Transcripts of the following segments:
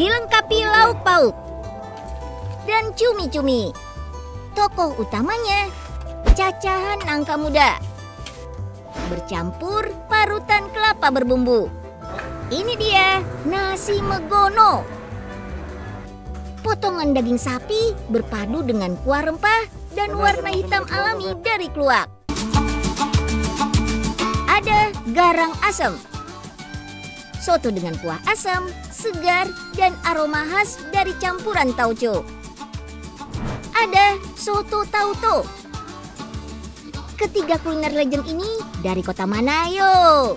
dilengkapi lauk pauk dan cumi-cumi. Tokoh utamanya cacahan nangka muda bercampur parutan kelapa berbumbu. Ini dia nasi megono. Potongan daging sapi berpadu dengan kuah rempah dan warna hitam alami dari kluwak. Ada garang asem. Soto dengan kuah asam, segar, dan aroma khas dari campuran tauco. Ada soto tauco. Ketiga kuliner legend ini dari kota mana yo?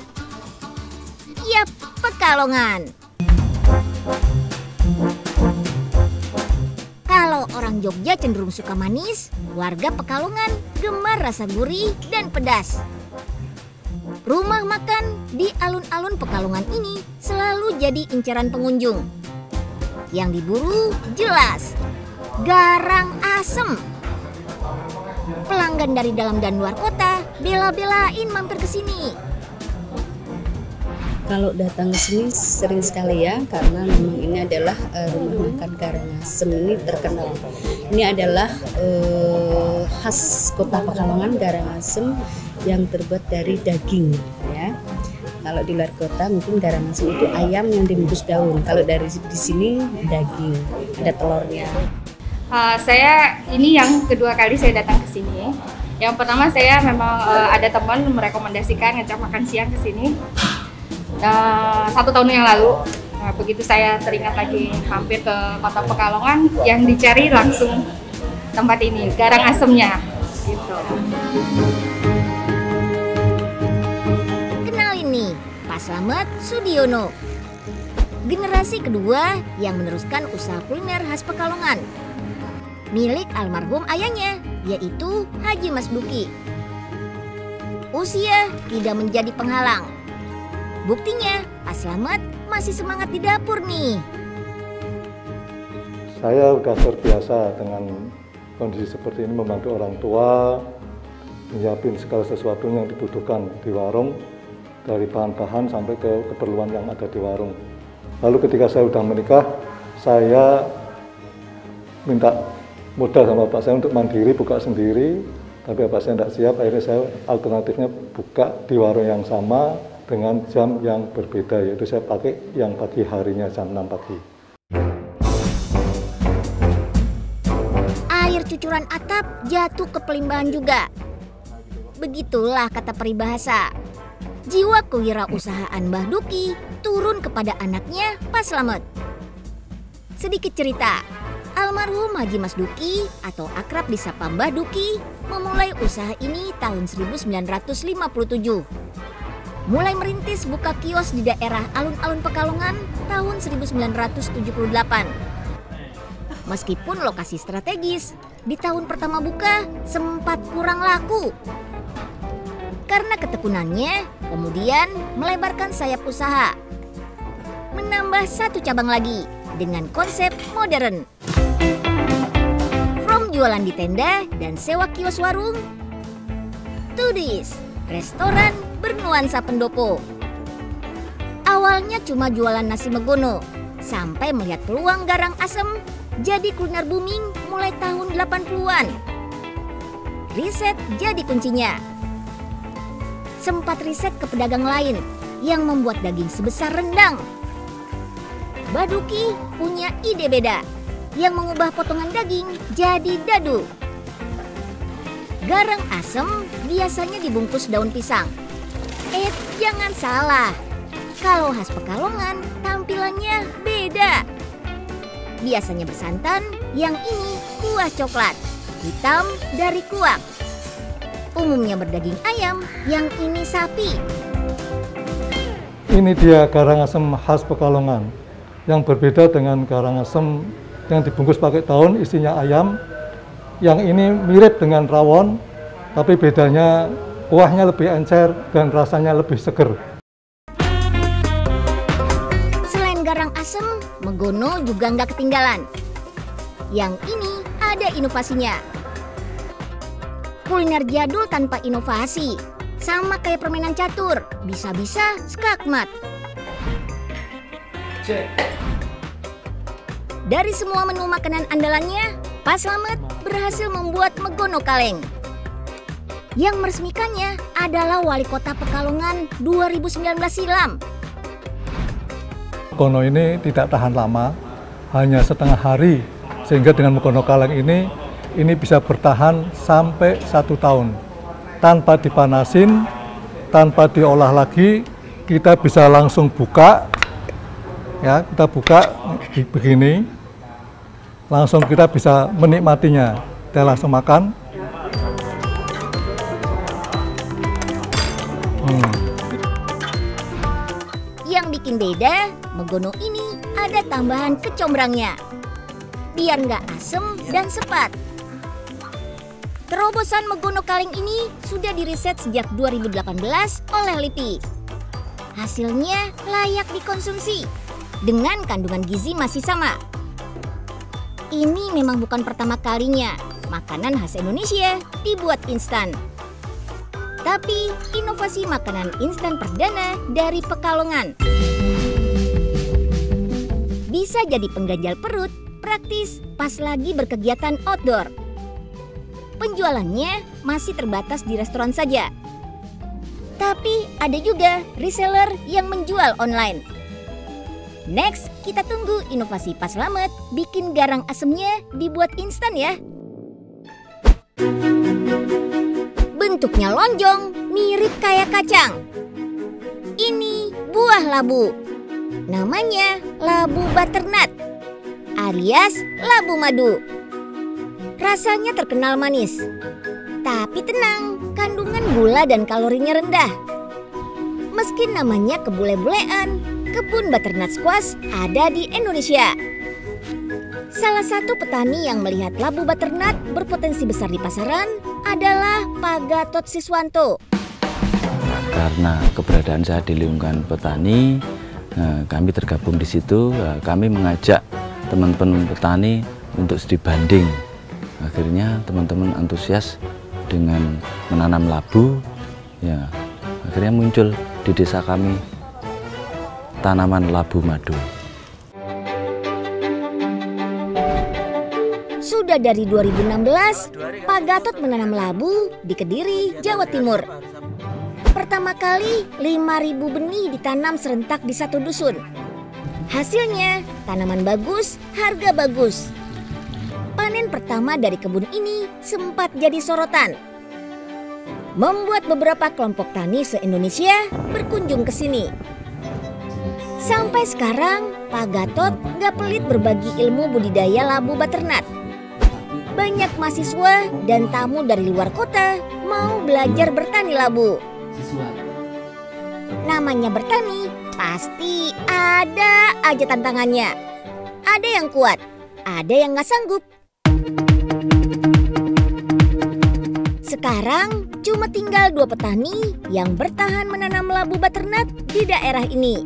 Yap, Pekalongan. Kalau orang Jogja cenderung suka manis, warga Pekalongan gemar rasa gurih dan pedas. Rumah makan di alun-alun Pekalongan ini selalu jadi incaran pengunjung. Yang diburu jelas garang asem. Pelanggan dari dalam dan luar kota bela-belain mampir ke sini. Kalau datang ke sini sering sekali ya, karena memang ini adalah rumah makan garang asem ini terkenal. Ini adalah khas kota Pekalongan, garang asem yang terbuat dari daging ya. Kalau di luar kota mungkin garang asem itu ayam yang dibungkus daun. Kalau dari di sini daging, ada telurnya. Saya ini yang kedua kali saya datang ke sini. Yang pertama saya memang ada teman merekomendasikan ngajak makan siang ke sini 1 tahun yang lalu. Begitu saya teringat lagi hampir ke kota Pekalongan, yang dicari langsung tempat ini, garang asemnya. Gitu. Kenalin nih, Pak Slamet Sudiono. Generasi kedua yang meneruskan usaha kuliner khas Pekalongan. Milik almarhum ayahnya, yaitu Haji Mas Duki. Usia tidak menjadi penghalang. Buktinya, Pak Slamet masih semangat di dapur nih. Saya udah terbiasa dengan kondisi seperti ini, membantu orang tua, menyiapin segala sesuatu yang dibutuhkan di warung, dari bahan-bahan sampai ke keperluan yang ada di warung. Lalu ketika saya udah menikah, saya minta modal sama bapak saya untuk mandiri, buka sendiri, tapi bapak saya tidak siap. Akhirnya saya alternatifnya buka di warung yang sama dengan jam yang berbeda, yaitu saya pakai yang pagi harinya jam 6 pagi. Air cucuran atap jatuh ke pelimbahan juga. Begitulah kata peribahasa. Jiwa kewirausahaan Mbah Duki turun kepada anaknya Pak Slamet. Sedikit cerita, almarhum Haji Mas Duki atau akrab disapa Mbah Duki memulai usaha ini tahun 1957. Mulai merintis buka kios di daerah alun-alun Pekalongan tahun 1978. Meskipun lokasi strategis, di tahun pertama buka sempat kurang laku. Karena ketekunannya, kemudian melebarkan sayap usaha. Menambah 1 cabang lagi dengan konsep modern. From jualan di tenda dan sewa kios warung, to this, restoran bernuansa pendopo. Awalnya cuma jualan nasi megono, sampai melihat peluang garang asem jadi kuliner booming mulai tahun 80-an. Riset jadi kuncinya. Sempat riset ke pedagang lain yang membuat daging sebesar rendang. Mbah Duki punya ide beda yang mengubah potongan daging jadi dadu. Garang asem biasanya dibungkus daun pisang. Jangan salah, kalau khas Pekalongan tampilannya beda. Biasanya bersantan, yang ini kuah coklat, hitam dari kuak. Umumnya berdaging ayam, yang ini sapi. Ini dia garang asem khas Pekalongan, yang berbeda dengan garang asem yang dibungkus pakai daun isinya ayam. Yang ini mirip dengan rawon, tapi bedanya kuahnya lebih encer dan rasanya lebih seger. Selain garang asem, megono juga nggak ketinggalan. Yang ini ada inovasinya. Kuliner jadul tanpa inovasi, sama kayak permainan catur, bisa-bisa skakmat. Dari semua menu makanan andalannya, Pak Slamet berhasil membuat megono kaleng. Yang meresmikannya adalah Wali Kota Pekalongan 2019 silam. Megono ini tidak tahan lama, hanya setengah hari, sehingga dengan megono kaleng ini bisa bertahan sampai 1 tahun. Tanpa dipanasin, tanpa diolah lagi, kita bisa langsung buka. Ya, kita buka begini, langsung kita bisa menikmatinya. Kita langsung makan. Yang bikin beda, megono ini ada tambahan kecombrangnya, biar nggak asem dan sepat. Terobosan megono kaleng ini sudah diriset sejak 2018 oleh LIPI. Hasilnya layak dikonsumsi, dengan kandungan gizi masih sama. Ini memang bukan pertama kalinya makanan khas Indonesia dibuat instan. Tapi inovasi makanan instan perdana dari Pekalongan. Bisa jadi pengganjal perut, praktis pas lagi berkegiatan outdoor. Penjualannya masih terbatas di restoran saja. Tapi ada juga reseller yang menjual online. Next, kita tunggu inovasi Pak Slamet bikin garang asemnya dibuat instan ya. Bentuknya lonjong, mirip kayak kacang. Ini buah labu. Namanya labu butternut, alias labu madu. Rasanya terkenal manis. Tapi tenang, kandungan gula dan kalorinya rendah. Meski namanya kebule-bulean, kebun butternut squash ada di Indonesia. Salah satu petani yang melihat labu butternut berpotensi besar di pasaran adalah Pak Gatot Siswanto. Karena keberadaan saya di lingkungan petani, kami tergabung di situ. Kami mengajak teman-teman petani untuk studi banding. Akhirnya teman-teman antusias dengan menanam labu. Ya, akhirnya muncul di desa kami tanaman labu madu. Sudah dari 2016, Pak Gatot menanam labu di Kediri, Jawa Timur. Pertama kali 5.000 benih ditanam serentak di satu dusun. Hasilnya tanaman bagus, harga bagus. Panen pertama dari kebun ini sempat jadi sorotan. Membuat beberapa kelompok tani se-Indonesia berkunjung ke sini. Sampai sekarang, Pak Gatot nggak pelit berbagi ilmu budidaya labu butternut. Banyak mahasiswa dan tamu dari luar kota mau belajar bertani labu. Namanya bertani, pasti ada aja tantangannya. Ada yang kuat, ada yang nggak sanggup. Sekarang cuma tinggal 2 petani yang bertahan menanam labu butternut di daerah ini.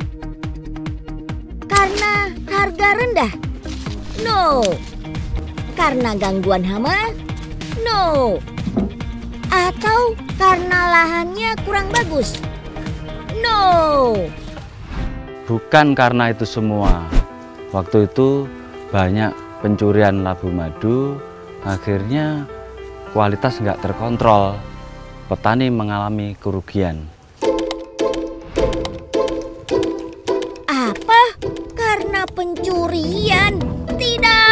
Karena harga rendah? No. Karena gangguan hama? No. Atau karena lahannya kurang bagus? No. Bukan karena itu semua. Waktu itu banyak pencurian labu madu, akhirnya kualitas nggak terkontrol. Petani mengalami kerugian. Apa? Karena pencurian? Tidak.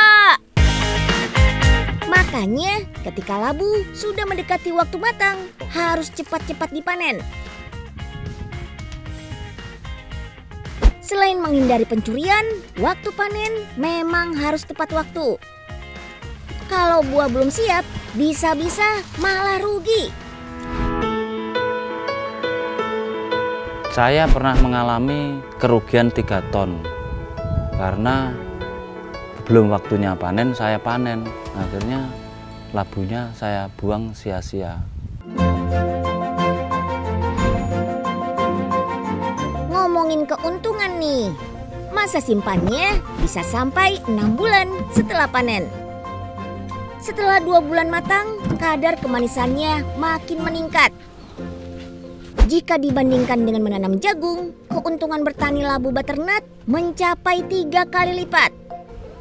Makanya ketika labu sudah mendekati waktu matang, harus cepat-cepat dipanen. Selain menghindari pencurian, waktu panen memang harus tepat waktu. Kalau buah belum siap, bisa-bisa malah rugi. Saya pernah mengalami kerugian 3 ton karena belum waktunya panen, saya panen. Akhirnya labunya saya buang sia-sia. Ngomongin keuntungan nih, masa simpannya bisa sampai 6 bulan setelah panen. Setelah 2 bulan matang, kadar kemanisannya makin meningkat. Jika dibandingkan dengan menanam jagung, keuntungan bertani labu butternut mencapai 3 kali lipat.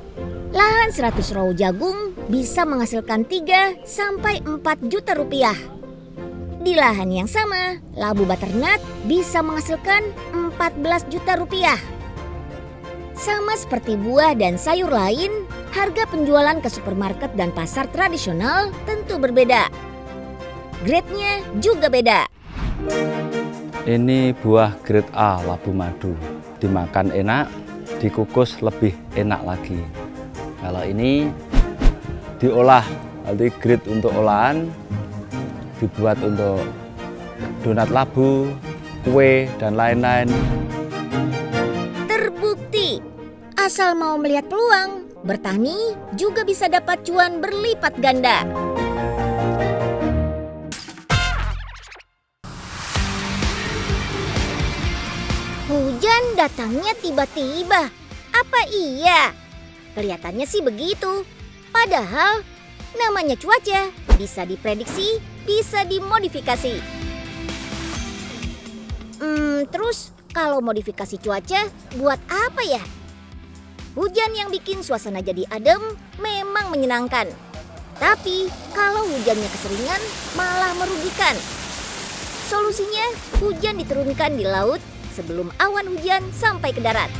Lahan 100 row jagung bisa menghasilkan 3 sampai 4 juta rupiah. Di lahan yang sama, labu butternut bisa menghasilkan 14 juta rupiah. Sama seperti buah dan sayur lain, harga penjualan ke supermarket dan pasar tradisional tentu berbeda. Grade-nya juga beda. Ini buah grade A labu madu. Dimakan enak, dikukus lebih enak lagi. Kalau ini diolah, nanti grade untuk olahan, dibuat untuk donat labu, kue, dan lain-lain. Terbukti, asal mau melihat peluang, bertani juga bisa dapat cuan berlipat ganda. Hujan datangnya tiba-tiba. Apa iya? Kelihatannya sih begitu. Padahal namanya cuaca, bisa diprediksi, bisa dimodifikasi. Terus kalau modifikasi cuaca buat apa ya? Hujan yang bikin suasana jadi adem memang menyenangkan. Tapi kalau hujannya keseringan malah merugikan. Solusinya hujan diturunkan di laut sebelum awan hujan sampai ke darat.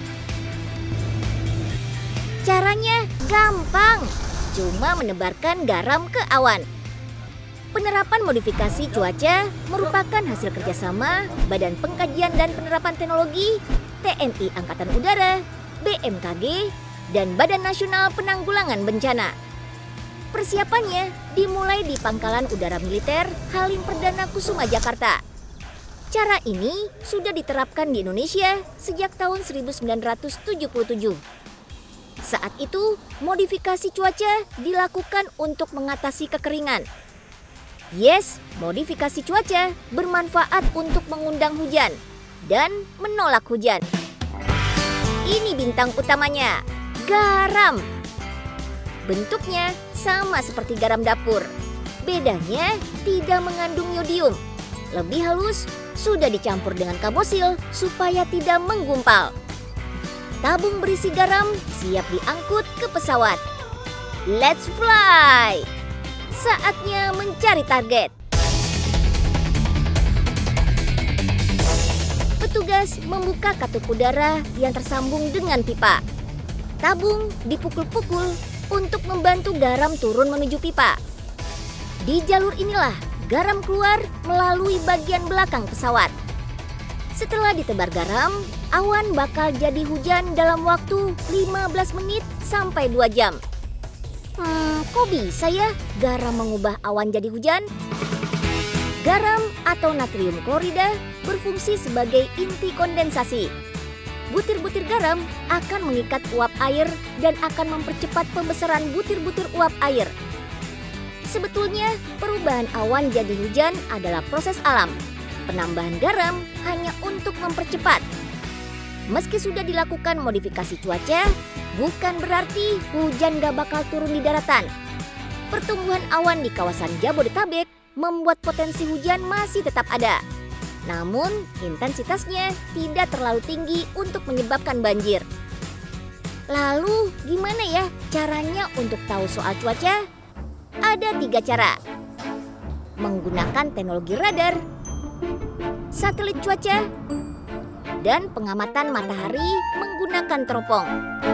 Caranya gampang, cuma menebarkan garam ke awan. Penerapan modifikasi cuaca merupakan hasil kerjasama Badan Pengkajian dan Penerapan Teknologi, TNI Angkatan Udara, BMKG, dan Badan Nasional Penanggulangan Bencana. Persiapannya dimulai di Pangkalan Udara Militer Halim Perdana Kusuma, Jakarta. Cara ini sudah diterapkan di Indonesia sejak tahun 1977. Saat itu, modifikasi cuaca dilakukan untuk mengatasi kekeringan. Yes, modifikasi cuaca bermanfaat untuk mengundang hujan dan menolak hujan. Ini bintang utamanya, garam. Bentuknya sama seperti garam dapur. Bedanya tidak mengandung yodium. Lebih halus, sudah dicampur dengan karbosil supaya tidak menggumpal. Tabung berisi garam siap diangkut ke pesawat. Let's fly! Saatnya mencari target. Petugas membuka katup udara yang tersambung dengan pipa. Tabung dipukul-pukul untuk membantu garam turun menuju pipa. Di jalur inilah garam keluar melalui bagian belakang pesawat. Setelah ditebar garam, awan bakal jadi hujan dalam waktu 15 menit sampai 2 jam. Kok bisa ya garam mengubah awan jadi hujan? Garam atau natrium klorida berfungsi sebagai inti kondensasi. Butir-butir garam akan mengikat uap air dan akan mempercepat pembesaran butir-butir uap air. Sebetulnya perubahan awan jadi hujan adalah proses alam. Penambahan garam hanya untuk mempercepat. Meski sudah dilakukan modifikasi cuaca, bukan berarti hujan gak bakal turun di daratan. Pertumbuhan awan di kawasan Jabodetabek membuat potensi hujan masih tetap ada. Namun, intensitasnya tidak terlalu tinggi untuk menyebabkan banjir. Lalu, gimana ya caranya untuk tahu soal cuaca? Ada 3 cara. Menggunakan teknologi radar, satelit cuaca, dan pengamatan matahari menggunakan teropong.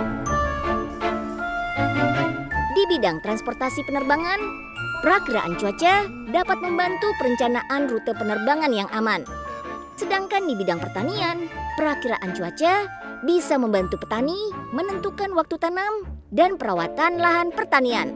Di bidang transportasi penerbangan, perakiraan cuaca dapat membantu perencanaan rute penerbangan yang aman. Sedangkan di bidang pertanian, perakiraan cuaca bisa membantu petani menentukan waktu tanam dan perawatan lahan pertanian.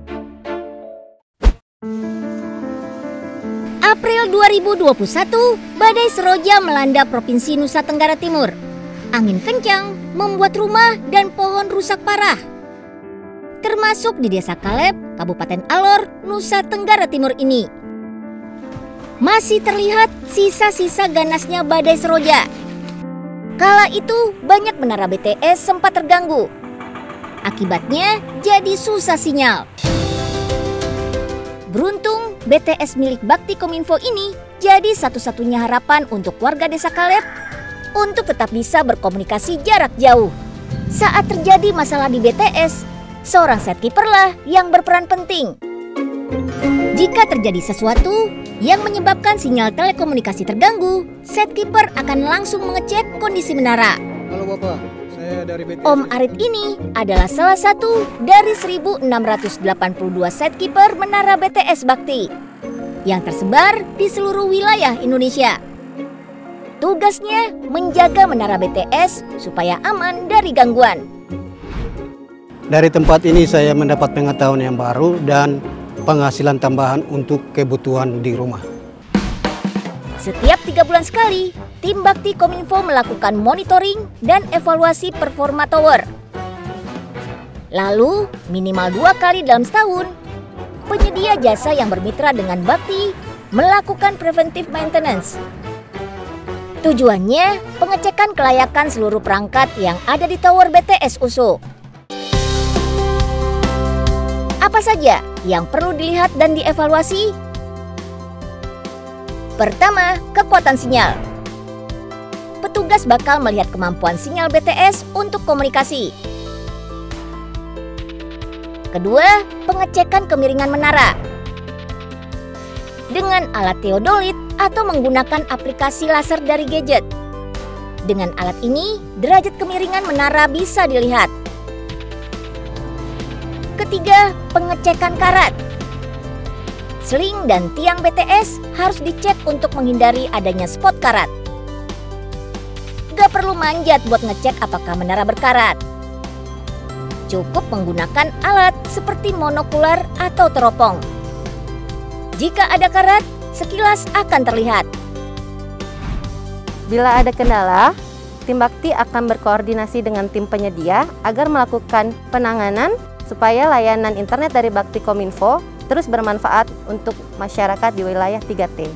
April 2021, badai Seroja melanda Provinsi Nusa Tenggara Timur. Angin kencang membuat rumah dan pohon rusak parah. Termasuk di Desa Kaleb, Kabupaten Alor, Nusa Tenggara Timur ini. Masih terlihat sisa-sisa ganasnya badai Seroja. Kala itu banyak menara BTS sempat terganggu. Akibatnya jadi susah sinyal. Beruntung BTS milik Bakti Kominfo ini jadi satu-satunya harapan untuk warga Desa Kaleb untuk tetap bisa berkomunikasi jarak jauh. Saat terjadi masalah di BTS, seorang setkeeper lah yang berperan penting. Jika terjadi sesuatu yang menyebabkan sinyal telekomunikasi terganggu, setkeeper akan langsung mengecek kondisi menara. Halo Bapak, saya dari BTS. Om Arit ini adalah salah satu dari 1.682 setkeeper menara BTS Bakti yang tersebar di seluruh wilayah Indonesia. Tugasnya menjaga menara BTS supaya aman dari gangguan. Dari tempat ini saya mendapat pengetahuan yang baru dan penghasilan tambahan untuk kebutuhan di rumah. Setiap 3 bulan sekali, tim Bakti Kominfo melakukan monitoring dan evaluasi performa tower. Lalu, minimal 2 kali dalam setahun, penyedia jasa yang bermitra dengan Bakti melakukan preventive maintenance. Tujuannya, pengecekan kelayakan seluruh perangkat yang ada di tower BTS USO. Apa saja yang perlu dilihat dan dievaluasi? Pertama, kekuatan sinyal. Petugas bakal melihat kemampuan sinyal BTS untuk komunikasi. Kedua, pengecekan kemiringan menara. Dengan alat teodolit atau menggunakan aplikasi laser dari gadget. Dengan alat ini, derajat kemiringan menara bisa dilihat. Ketiga, pengecekan karat. Seling dan tiang BTS harus dicek untuk menghindari adanya spot karat. Gak perlu manjat buat ngecek apakah menara berkarat. Cukup menggunakan alat seperti monokular atau teropong. Jika ada karat, sekilas akan terlihat. Bila ada kendala, tim Bakti akan berkoordinasi dengan tim penyedia agar melakukan penanganan supaya layanan internet dari Bakti Kominfo terus bermanfaat untuk masyarakat di wilayah 3T.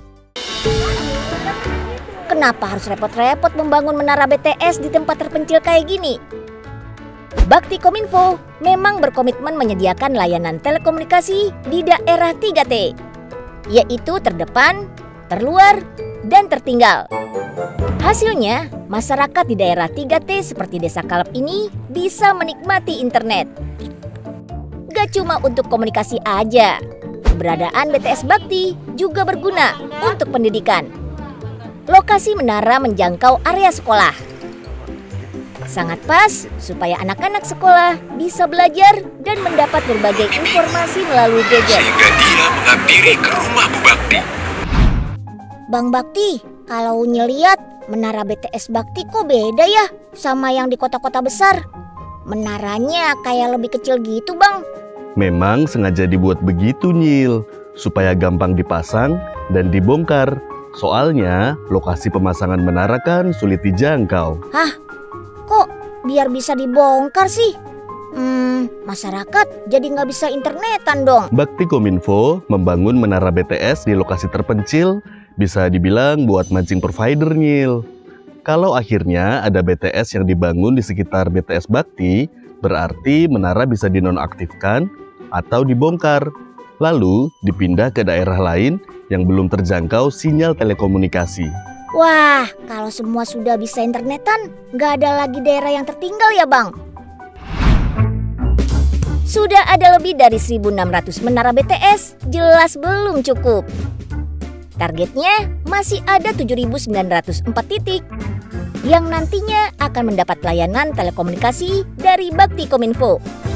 Kenapa harus repot-repot membangun menara BTS di tempat terpencil kayak gini? Bakti Kominfo memang berkomitmen menyediakan layanan telekomunikasi di daerah 3T, yaitu terdepan, terluar, dan tertinggal. Hasilnya, masyarakat di daerah 3T seperti Desa Kaleb ini bisa menikmati internet. Gak cuma untuk komunikasi aja, keberadaan BTS Bakti juga berguna untuk pendidikan. Lokasi menara menjangkau area sekolah. Sangat pas supaya anak-anak sekolah bisa belajar dan mendapat berbagai informasi melalui gadget. Sehingga dia menghampiri ke rumah Bu Bakti. Bang Bakti, kalau ngeliat menara BTS Bakti kok beda ya sama yang di kota-kota besar? Menaranya kayak lebih kecil gitu Bang. Memang sengaja dibuat begitu Nyil, supaya gampang dipasang dan dibongkar. Soalnya lokasi pemasangan menara kan sulit dijangkau. Hah? Kok biar bisa dibongkar sih? Masyarakat jadi nggak bisa internetan dong. Bakti Kominfo membangun menara BTS di lokasi terpencil bisa dibilang buat mancing provider Nyil. Kalau akhirnya ada BTS yang dibangun di sekitar BTS Bakti, berarti menara bisa dinonaktifkan atau dibongkar, lalu dipindah ke daerah lain yang belum terjangkau sinyal telekomunikasi. Wah, kalau semua sudah bisa internetan, nggak ada lagi daerah yang tertinggal ya Bang? Sudah ada lebih dari 1.600 menara BTS, jelas belum cukup. Targetnya masih ada 7.904 titik yang nantinya akan mendapat layanan telekomunikasi dari Bakti Kominfo.